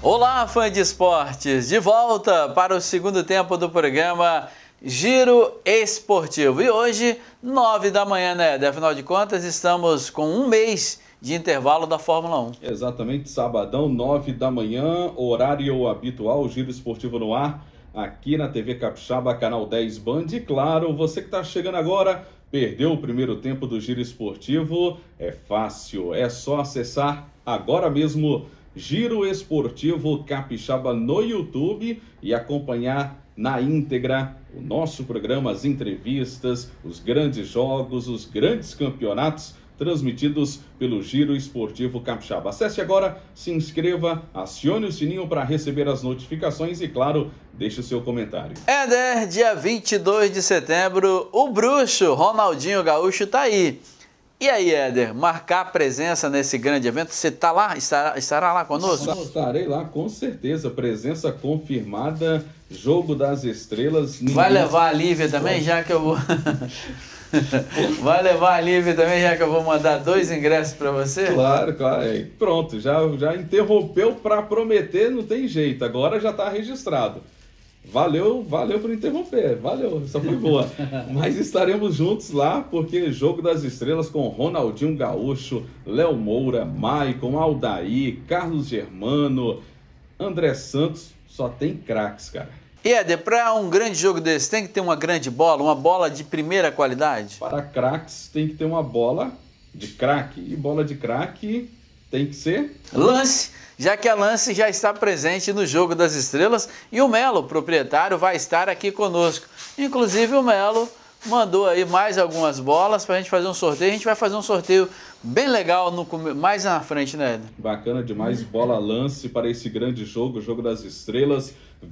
Olá, fã de esportes, de volta para o segundo tempo do programa Giro Esportivo. E hoje, 9 da manhã, né? Afinal de contas, estamos com um mês de intervalo da Fórmula 1. Exatamente, sabadão, 9 da manhã, horário habitual, Giro Esportivo no ar, aqui na TV Capixaba, canal 10 Band. E claro, você que está chegando agora, perdeu o primeiro tempo do Giro Esportivo, é fácil, é só acessar agora mesmo Giro Esportivo Capixaba no YouTube e acompanhar na íntegra o nosso programa, as entrevistas, os grandes jogos, os grandes campeonatos transmitidos pelo Giro Esportivo Capixaba. Acesse agora, se inscreva, acione o sininho para receber as notificações e, claro, deixe o seu comentário. Éder, dia 22 de setembro, o bruxo Ronaldinho Gaúcho tá aí. E aí, Éder, marcar presença nesse grande evento, você tá lá? Estará lá conosco? Estarei lá, com certeza. Presença confirmada, Jogo das Estrelas. Vai levar a Lívia também, já que eu vou... Vai levar a Lívia também, já que eu vou mandar 2 ingressos para você? Claro, claro. Pronto, já interrompeu para prometer, não tem jeito. Agora já está registrado. Valeu por interromper, valeu, essa foi boa. Mas estaremos juntos lá, porque Jogo das Estrelas com Ronaldinho Gaúcho, Léo Moura, Maicon, Aldair, Carlos Germano, André Santos, só tem craques, cara. E Éder, para um grande jogo desse, tem que ter uma grande bola, uma bola de primeira qualidade? Para craques tem que ter uma bola de craque, e bola de craque tem que ser... Lance, já que a Lance já está presente no Jogo das Estrelas e o Melo, proprietário, vai estar aqui conosco. Inclusive o Melo mandou aí mais algumas bolas para a gente fazer um sorteio. A gente vai fazer um sorteio bem legal mais na frente, né, Éder? Bacana demais, bola Lance para esse grande jogo, Jogo das Estrelas,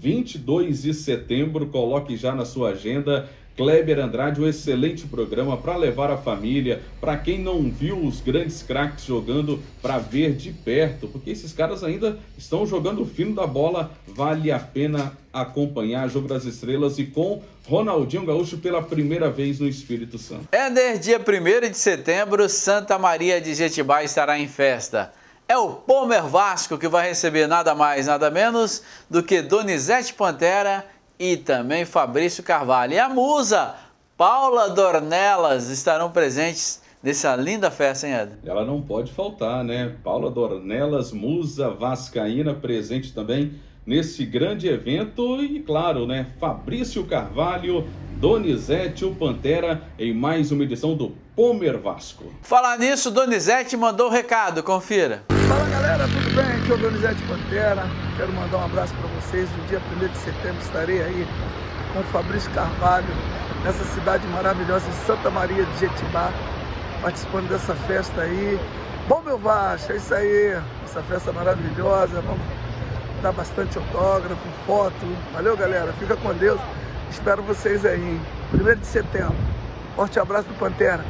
22 de setembro, coloque já na sua agenda. Kleber Andrade, um excelente programa para levar a família, para quem não viu os grandes craques jogando, para ver de perto, porque esses caras ainda estão jogando o fino da bola, vale a pena acompanhar Jogo das Estrelas e com Ronaldinho Gaúcho pela primeira vez no Espírito Santo. Éder, dia 1º de setembro, Santa Maria de Jetibá estará em festa. É o Pomer Vasco que vai receber nada mais, nada menos do que Donizete Pantera e também Fabrício Carvalho. E a musa Paula Dornelas estarão presentes nessa linda festa, hein, Éder? Ela não pode faltar, né? Paula Dornelas, musa vascaína, presente também nesse grande evento. E claro, né? Fabrício Carvalho, Donizete, o Pantera, em mais uma edição do Pomer Vasco. Falar nisso, Donizete mandou um recado, confira. Fala galera, tudo bem? Aqui é o Donizete Pantera. Quero mandar um abraço para vocês. No dia 1º de setembro estarei aí com o Fabrício Carvalho, nessa cidade maravilhosa de Santa Maria de Jetibá, participando dessa festa aí. Bom, meu Vasco, é isso aí. Essa festa maravilhosa. Vamos dar bastante autógrafo, foto. Valeu, galera. Fica com Deus. Espero vocês aí. 1º de setembro. Forte abraço do Pantera.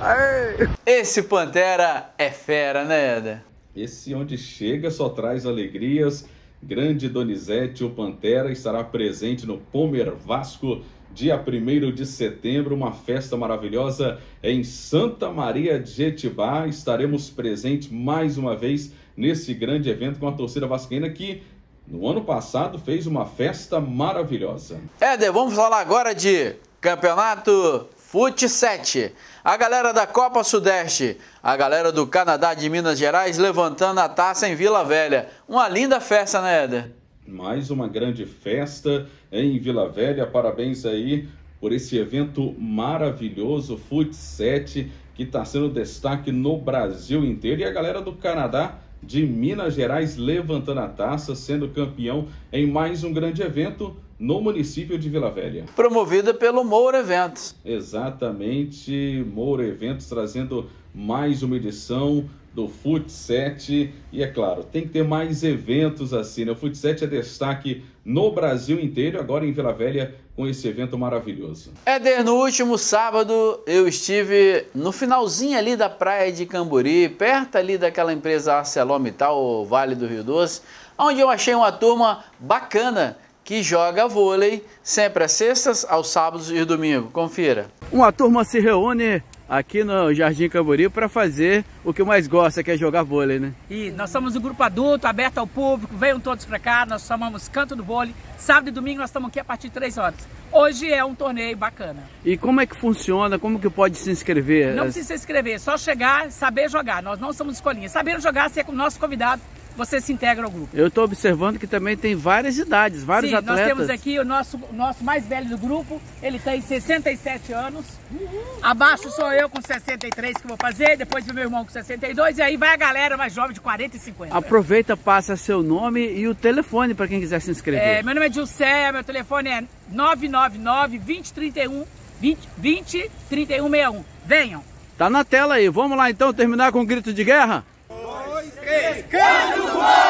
Aê! Esse Pantera é fera, né, Éder? Esse onde chega só traz alegrias. Grande Donizete, o Pantera, estará presente no Pomer Vasco, dia 1º de setembro, uma festa maravilhosa em Santa Maria de Jetibá. Estaremos presentes mais uma vez nesse grande evento com a torcida vascaína que no ano passado fez uma festa maravilhosa. Éder, vamos falar agora de Campeonato Fut 7. A galera da Copa Sudeste, a galera do Canadá de Minas Gerais levantando a taça em Vila Velha. Uma linda festa, né, Éder? Mais uma grande festa em Vila Velha. Parabéns aí por esse evento maravilhoso, Fut 7, que está sendo destaque no Brasil inteiro. E a galera do Canadá de Minas Gerais levantando a taça, sendo campeão em mais um grande evento no município de Vila Velha. Promovida pelo Moura Eventos. Exatamente, Moura Eventos trazendo mais uma edição do Fut 7. E é claro, tem que ter mais eventos assim, né? O Fut 7 é destaque no Brasil inteiro, agora em Vila Velha, com esse evento maravilhoso. Éder, no último sábado eu estive no finalzinho ali da praia de Camburi, perto ali daquela empresa ArcelorMittal, o Vale do Rio Doce, onde eu achei uma turma bacana que joga vôlei sempre às sextas, aos sábados e domingo. Confira. Uma turma se reúne aqui no Jardim Camburi para fazer o que mais gosta, que é jogar vôlei, né? E nós somos um grupo adulto, aberto ao público, venham todos para cá, nós chamamos Canto do Vôlei. Sábado e domingo nós estamos aqui a partir de 3 horas. Hoje é um torneio bacana. E como é que funciona? Como que pode se inscrever? Não precisa se inscrever, é só chegar, saber jogar. Nós não somos escolinha. Saber jogar, ser com o nosso convidado, você se integra ao grupo. Eu estou observando que também tem várias idades, vários atletas. Nós temos aqui o nosso mais velho do grupo, ele tem 67 anos. Abaixo sou eu com 63 que vou fazer, depois o meu irmão com 62 e aí vai a galera mais jovem de 40 e 50. Aproveita, passa seu nome e o telefone para quem quiser se inscrever. Meu nome é Dilcé, meu telefone é 999-2031-61. Venham! Tá na tela aí, vamos lá então terminar com um grito de guerra? 2, 3, Canto do Vôlei!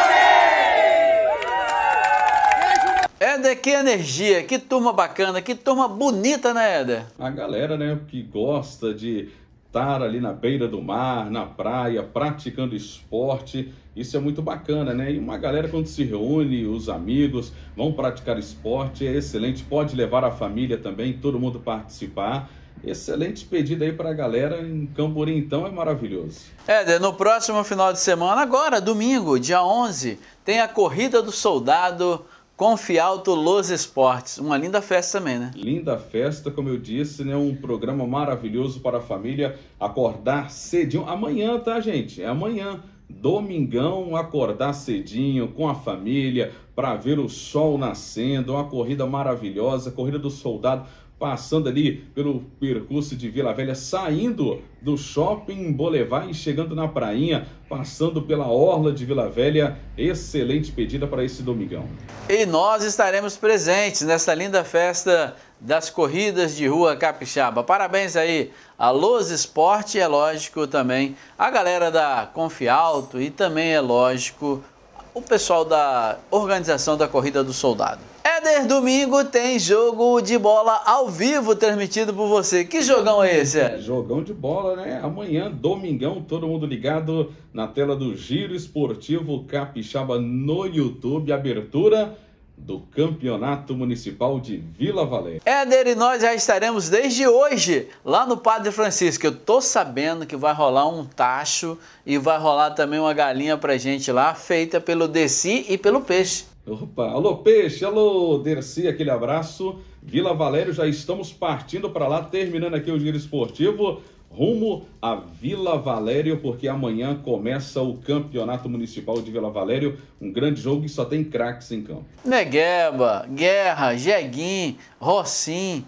Éder, que energia, que turma bacana, que turma bonita, né, Éder? A galera, né, que gosta de estar ali na beira do mar, na praia, praticando esporte, isso é muito bacana, né? E uma galera quando se reúne, os amigos, vão praticar esporte, é excelente, pode levar a família também, todo mundo participar. Excelente pedido aí para a galera em Camburi, então, é maravilhoso. Éder, no próximo final de semana, agora, domingo, dia 11, tem a Corrida do Soldado Confialto Los Esportes. Uma linda festa também, né? Linda festa, como eu disse, né? Um programa maravilhoso para a família acordar cedinho. Amanhã, tá, gente? É amanhã. Domingão, acordar cedinho com a família para ver o sol nascendo. Uma corrida maravilhosa, Corrida do Soldado, passando ali pelo percurso de Vila Velha, saindo do Shopping Boulevard e chegando na prainha, passando pela orla de Vila Velha. Excelente pedida para esse domingão. E nós estaremos presentes nessa linda festa das corridas de rua capixaba. Parabéns aí a Los Esporte e é lógico também a galera da Confialto e também é lógico o pessoal da organização da Corrida do Soldado. Éder, domingo tem jogo de bola ao vivo transmitido por você. Que jogão é esse, Éder? Jogão de bola, né? Amanhã, domingão, todo mundo ligado na tela do Giro Esportivo Capixaba no YouTube. Abertura do Campeonato Municipal de Vila Valéria. Éder, e nós já estaremos desde hoje lá no Padre Francisco. Eu tô sabendo que vai rolar um tacho e vai rolar também uma galinha pra gente lá, feita pelo Desi e pelo Peixe. Opa, alô Peixe, alô Dercy, aquele abraço. Vila Valério, já estamos partindo para lá, terminando aqui o Giro Esportivo, rumo a Vila Valério, porque amanhã começa o Campeonato Municipal de Vila Valério, um grande jogo que só tem craques em campo. Negueba, Guerra, Jeguim, Rossim,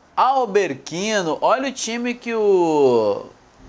Alberquino, olha o time que o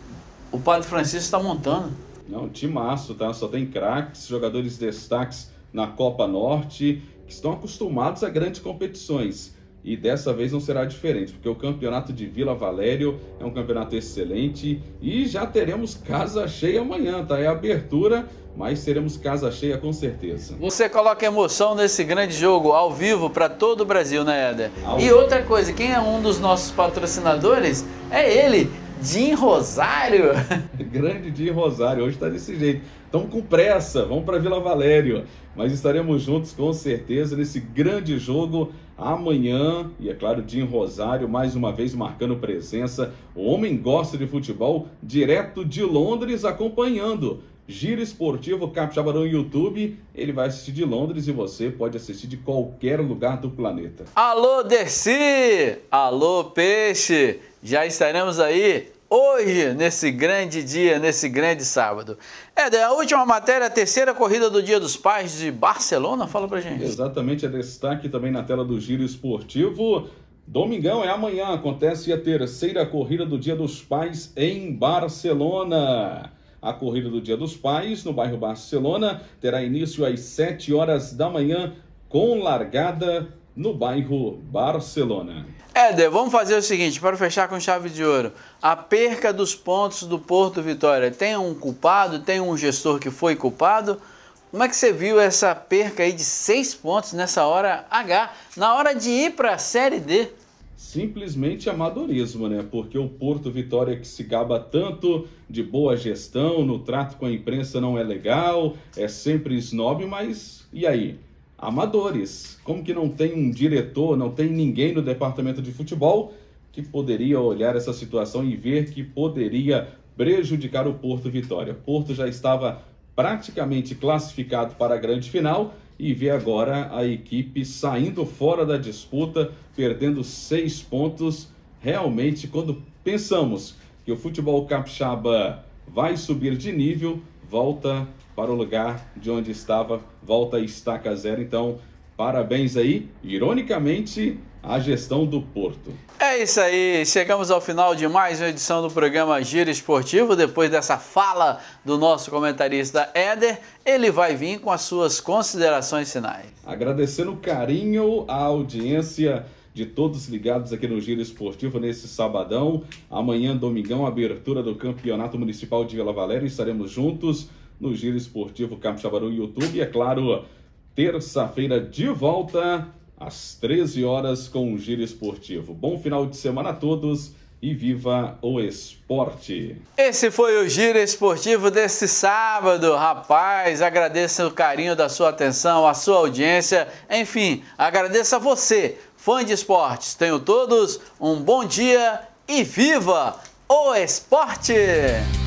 Padre Francisco está montando. Não, timaço, tá? Só tem craques, jogadores destaques na Copa Norte, que estão acostumados a grandes competições. E dessa vez não será diferente, porque o campeonato de Vila Valério é um campeonato excelente e já teremos casa cheia amanhã, tá? É a abertura, mas teremos casa cheia com certeza. Você coloca emoção nesse grande jogo ao vivo para todo o Brasil, né, Éder? E outra coisa, quem é um dos nossos patrocinadores é ele, Jim Rosário. Grande Jim Rosário, hoje está desse jeito. Estamos com pressa, vamos para Vila Valério. Mas estaremos juntos com certeza nesse grande jogo amanhã. E é claro, Jim Rosário mais uma vez marcando presença. O homem gosta de futebol, direto de Londres, acompanhando Giro Esportivo Capixaba no YouTube. Ele vai assistir de Londres e você pode assistir de qualquer lugar do planeta. Alô, Dercy! Alô, Peixe! Já estaremos aí hoje, nesse grande dia, nesse grande sábado. Éder, a última matéria, a terceira corrida do Dia dos Pais de Barcelona, fala pra gente. Exatamente, é destaque também na tela do Giro Esportivo. Domingão é amanhã, acontece a terceira corrida do Dia dos Pais em Barcelona. A corrida do Dia dos Pais no bairro Barcelona terá início às 7 horas da manhã com largada no bairro Barcelona. Éder, vamos fazer o seguinte, para fechar com chave de ouro. A perca dos pontos do Porto Vitória, tem um culpado, tem um gestor que foi culpado? Como é que você viu essa perca aí de 6 pontos nessa hora H, na hora de ir para a Série D? Simplesmente amadorismo, né? Porque o Porto Vitória, que se gaba tanto de boa gestão, no trato com a imprensa não é legal, é sempre snob, mas e aí? Amadores. Como que não tem um diretor, não tem ninguém no departamento de futebol? que poderia olhar essa situação e ver que poderia prejudicar o Porto Vitória. O Porto já estava praticamente classificado para a grande final e vê agora a equipe saindo fora da disputa, perdendo 6 pontos. Realmente, quando pensamos que o futebol capixaba vai subir de nível, volta para o lugar de onde estava, volta a estaca zero. Então, parabéns aí, ironicamente, à gestão do Porto. É isso aí, chegamos ao final de mais uma edição do programa Giro Esportivo. Depois dessa fala do nosso comentarista Éder, ele vai vir com as suas considerações finais. Agradecendo o carinho, a audiência de todos ligados aqui no Giro Esportivo nesse sabadão. Amanhã, domingão, abertura do Campeonato Municipal de Vila Valéria. Estaremos juntos no Giro Esportivo Capixaba no YouTube. E, é claro, terça-feira de volta às 13 horas com o Giro Esportivo. Bom final de semana a todos e viva o esporte! Esse foi o Giro Esportivo desse sábado. Rapaz, agradeço o carinho da sua atenção, a sua audiência. Enfim, agradeço a você, fã de esportes. Tenham todos um bom dia e viva o esporte!